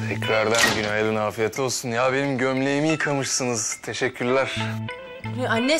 Tekrardan günaydın, afiyet olsun. Ya benim gömleğimi yıkamışsınız. Teşekkürler. Anne...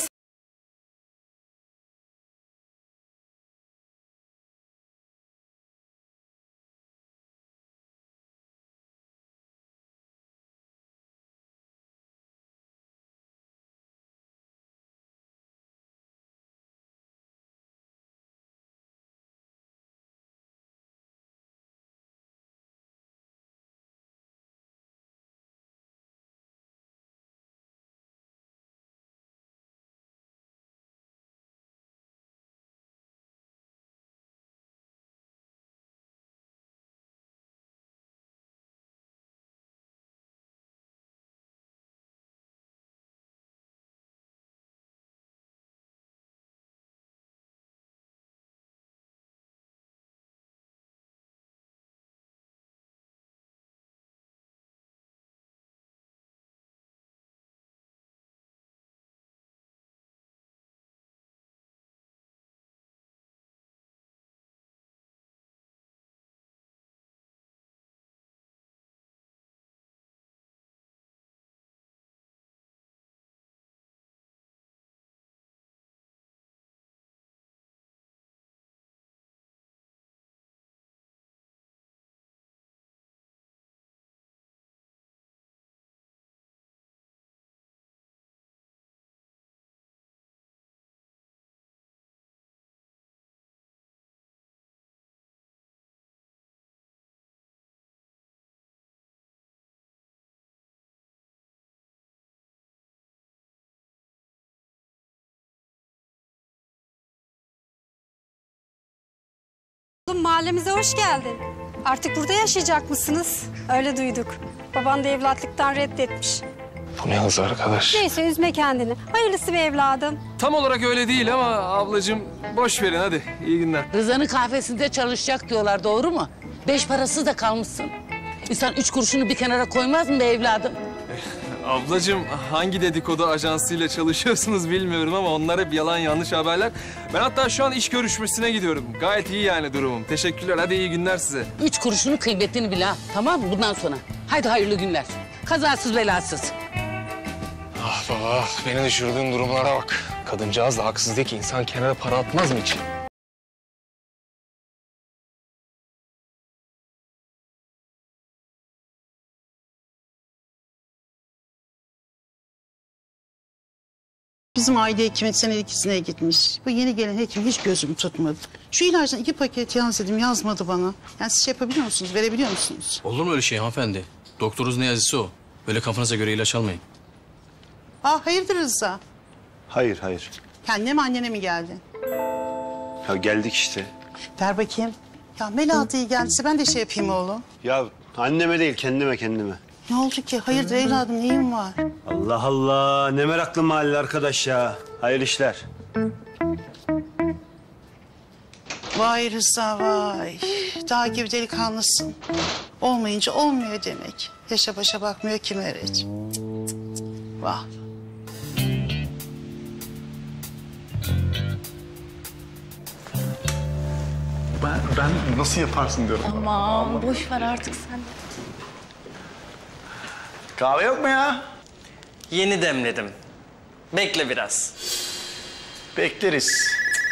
Mahallemize hoş geldin. Artık burada yaşayacak mısınız? Öyle duyduk. Baban da evlatlıktan reddetmiş. Bu ne hız arkadaş? Neyse üzme kendini. Hayırlısı be evladım. Tam olarak öyle değil ama ablacığım boş verin hadi. İyi günler. Rıza'nın kahvesinde çalışacak diyorlar, doğru mu? 5 parasız da kalmışsın. İnsan 3 kuruşunu bir kenara koymaz mı be evladım? Ablacığım hangi dedikodu ajansıyla çalışıyorsunuz bilmiyorum ama onlar hep yalan yanlış haberler. Ben hatta şu an iş görüşmesine gidiyorum. Gayet iyi yani durumum. Teşekkürler. Hadi iyi günler size. 3 kuruşunun kıymetini bil ha, tamam mı bundan sonra? Haydi hayırlı günler. Kazasız belasız. Ah baba, beni düşürdüğün durumlara bak. Kadıncağız da haksız değil ki. İnsan kenara para atmaz mı hiç? Bizim aile hekimi sene ikisine gitmiş. Bu yeni gelen hekim hiç gözümü tutmadı. Şu ilaçtan 2 paket yaz dedim, yazmadı bana. Yani siz şey yapabiliyor musunuz, verebiliyor musunuz? Olur mu öyle şey hanımefendi? Doktorunuz ne yazısı o. Böyle kafanıza göre ilaç almayın. Hayırdır Rıza? Hayır, hayır. Kendine mi annene mi geldin? Ya geldik işte. Ver bakayım. Ya Melahat iyi geldiyse ben de şey yapayım oğlum. Ya anneme değil, kendime. Ne oldu ki? Hayırdır evladım, neyin var? Allah Allah, ne meraklı mahalle arkadaş ya. Hayırlı işler. Vay Rıza vay. Dağ gibi delikanlısın. Olmayınca olmuyor demek. Yaşa başa bakmıyor ki Meriç. Vah. Ben nasıl yaparsın diyorum. Aman boş ver artık sen de. Kahve yok mu ya? Yeni demledim. Bekle biraz. Bekleriz.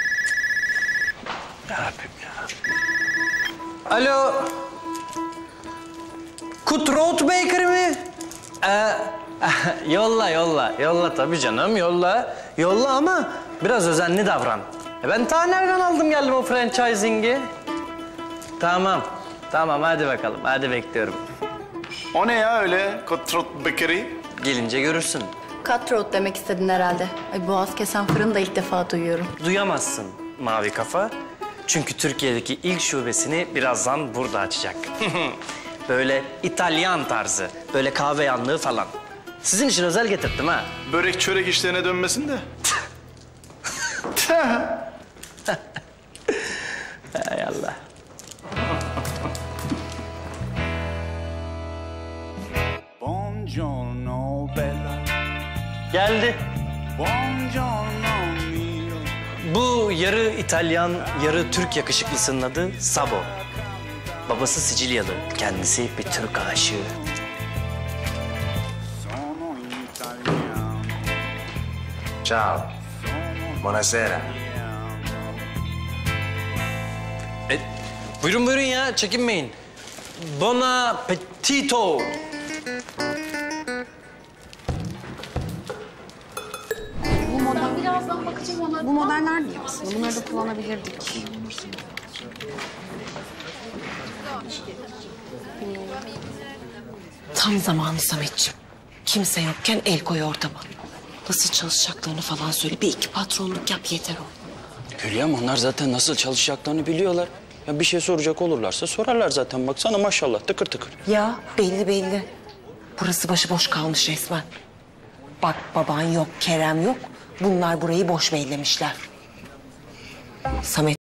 Yarabbim ya. Alo. Kutrout Bakery mi? Yolla tabii canım, yolla. Yolla ama biraz özenli davran. Ben ta nereden aldım geldim o franchising'i? Tamam, hadi bakalım, hadi bekliyorum. O ne ya öyle? Kotrot Bakery? Gelince görürsün. Cutthroat demek istedin herhalde. Ay boğaz kesen fırını da ilk defa duyuyorum. Duyamazsın mavi kafa. Çünkü Türkiye'deki ilk şubesini birazdan burada açacak. Böyle İtalyan tarzı, böyle kahve yanlığı falan. Sizin için özel getirdim ha. Börek çörek işlerine dönmesin de. Hay Allah. Buongiorno bella. Geldi. Buongiorno mio. Bu yarı İtalyan, yarı Türk yakışıklısının adı Sabo. Babası Sicilyalı, kendisi bir Türk aşığı. Ciao. Buonasera. Buyurun buyurun ya, çekinmeyin. Bon appetito. Bu modeller değil aslında. Bunları da kullanabilirdik. Tam zamanı Sametciğim. Kimse yokken el koy ortama. Nasıl çalışacaklarını falan söyle. Bir iki patronluk yap yeter o. Hülya'm onlar zaten nasıl çalışacaklarını biliyorlar. Ya bir şey soracak olurlarsa sorarlar zaten. Baksana maşallah tıkır tıkır. Ya belli belli. Burası başıboş kalmış resmen. Bak baban yok, Kerem yok. Bunlar burayı boş bellemişler. Samet.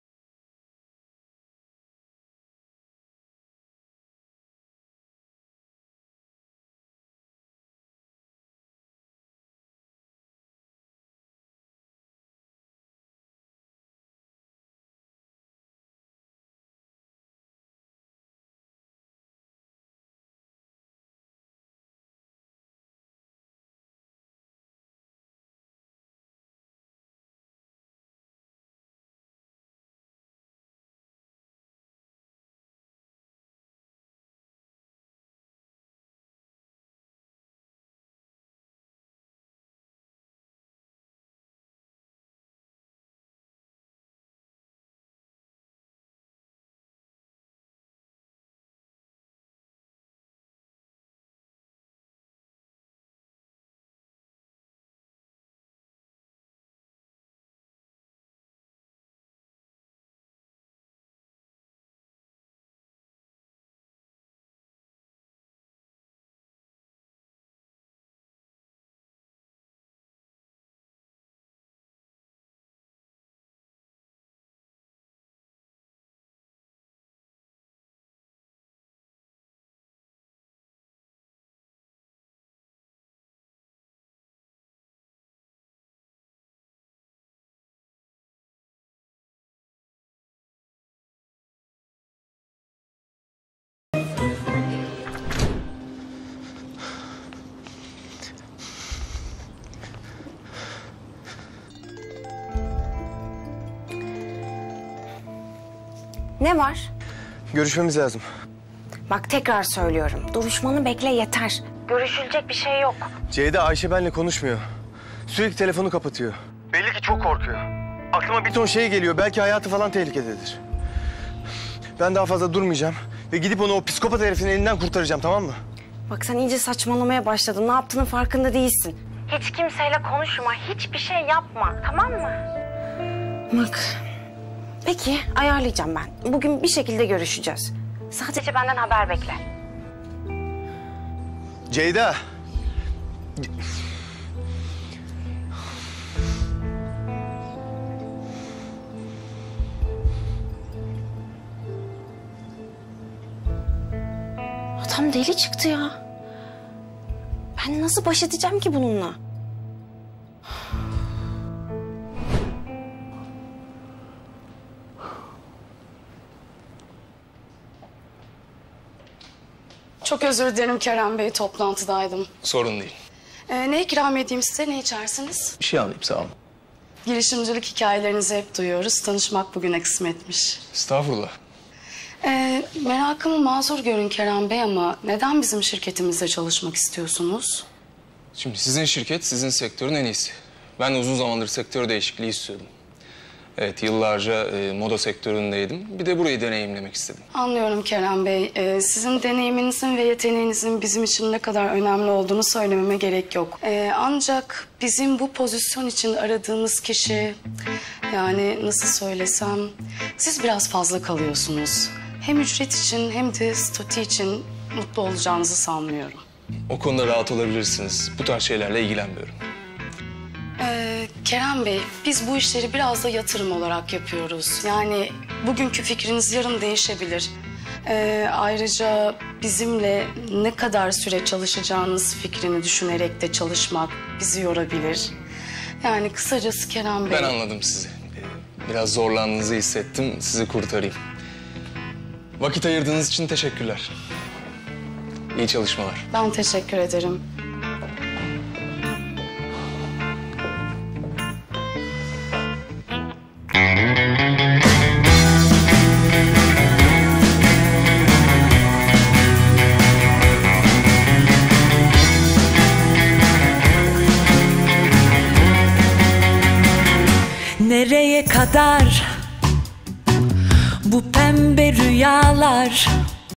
Ne var? Görüşmemiz lazım. Bak tekrar söylüyorum. Duruşmanı bekle yeter. Görüşülecek bir şey yok. Ceyda Ayşe benimle konuşmuyor. Sürekli telefonu kapatıyor. Belli ki çok korkuyor. Aklıma bir ton şey geliyor. Belki hayatı falan tehlikededir. Ben daha fazla durmayacağım. Ve gidip onu o psikopat herifin elinden kurtaracağım, tamam mı? Bak sen iyice saçmalamaya başladın. Ne yaptığının farkında değilsin. Hiç kimseyle konuşma. Hiçbir şey yapma. Tamam mı? Bak. Peki ayarlayacağım ben. Bugün bir şekilde görüşeceğiz. Sadece benden haber bekle. Ceyda. Adam deli çıktı ya. Ben nasıl baş edeceğim ki bununla? Çok özür dilerim Kerem Bey, toplantıdaydım. Sorun değil. Ne ikram edeyim size, ne içersiniz? Bir şey alayım, sağ olun. Girişimcilik hikayelerinizi hep duyuyoruz. Tanışmak bugüne kısmetmiş. Estağfurullah. Merakımı mazur görün Kerem Bey ama neden bizim şirketimizde çalışmak istiyorsunuz? Şimdi sizin şirket, sizin sektörün en iyisi. Ben de uzun zamandır sektör değişikliği istiyordum. Evet, yıllarca moda sektöründeydim. Bir de burayı deneyimlemek istedim. Anlıyorum Kerem Bey. Sizin deneyiminizin ve yeteneğinizin bizim için ne kadar önemli olduğunu söylememe gerek yok. Ancak bizim bu pozisyon için aradığımız kişi... Yani nasıl söylesem... Siz biraz fazla kalıyorsunuz. Hem ücret için hem de statü için mutlu olacağınızı sanmıyorum. O konuda rahat olabilirsiniz. Bu tarz şeylerle ilgilenmiyorum. Kerem Bey, biz bu işleri biraz da yatırım olarak yapıyoruz. Yani bugünkü fikriniz yarın değişebilir. Ayrıca bizimle ne kadar süre çalışacağınız fikrini düşünerek de çalışmak bizi yorabilir. Yani kısacası Kerem Bey... Ben anladım sizi. Biraz zorlandığınızı hissettim, sizi kurtarayım. Vakit ayırdığınız için teşekkürler. İyi çalışmalar. Ben teşekkür ederim. kadar bu pembe rüyalar